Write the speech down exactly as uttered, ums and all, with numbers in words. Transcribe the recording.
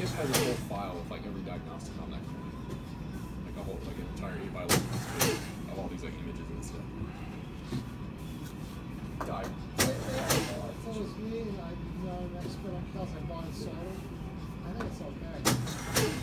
just has a whole file with like every diagnostic on that coin. Like a whole, like an entire eight by eleven of all these like images and stuff. Died. It's always me, and I'm not an expert on cows. I bought and sold them. I think it's okay.